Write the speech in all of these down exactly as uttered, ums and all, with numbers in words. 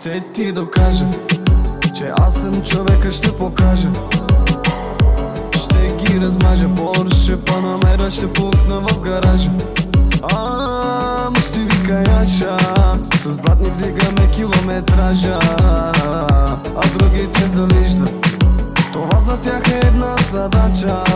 Ще ти докажа, че аз съм човека, ще покажа. Ще ги размажа, Порше, Панамера ще пукна в гаража. А, мустиви каяча, с брат ни вдигаме километража, а другите завиждат. Това за тях е една задача.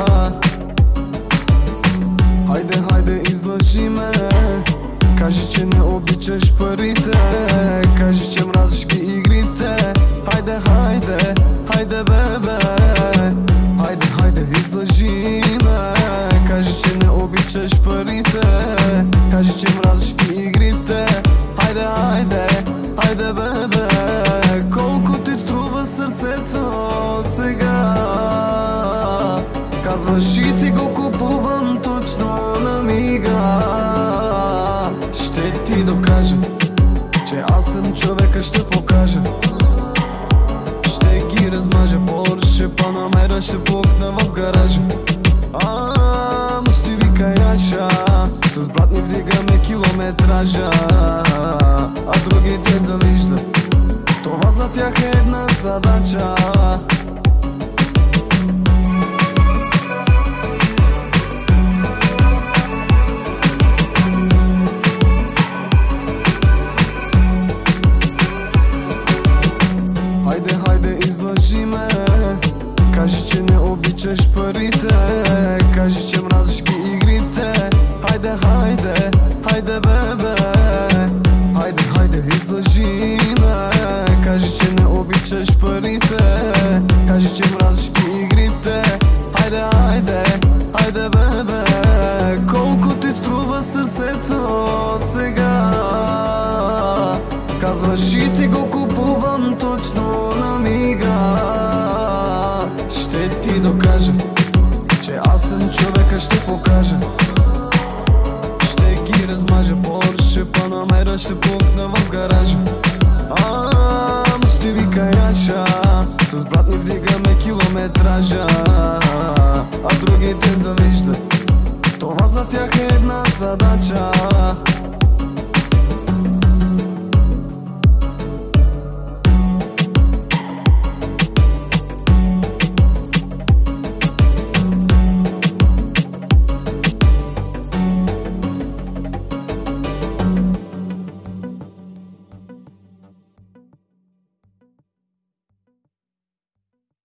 Хайде, хайде, излъжи ме. Кажи, че не обичаш парите, кажи, че мразиш ги игрите. Хайде, хайде, хайде, бебе. Хайде, хайде, излъжи ме. Кажи, че не обичаш парите, кажи, че мразиш ги игрите. Хайде, хайде, хайде, бебе. Колко ти струва сърцето сега? Казваш и ти го купувам точно на мига. Ще ти докажа, че аз съм човека, ще покажа. Ще ги размажа, Порше, Панамера ще пукна в гаража. А, мустиви каяча, с брат ни вдигаме километража, а другите завиждат. Това за тях е една задача. Хайде, хайде, излъжи ме. Кажи, че не обичаш парите, кажи, че мразиш ги игрите. Хайде, хайде, хайде, бебе. Хайде, хайде, излъжи ме. Кажи, че не обичаш парите, кажи, че мразиш ги игрите. Хайде, хайде, хайде, бебе. Колко ти струва сърцето сега? Казваш и ти го купувам точно на мига. Ще ти докажа, че аз съм човека, ще покажа. Ще ги размажа, Порше, Панамера ще пукна в гаража. А, мустиви каяча, с брат ни вдигаме километража, а другите завиждат. Това за тях е една задача.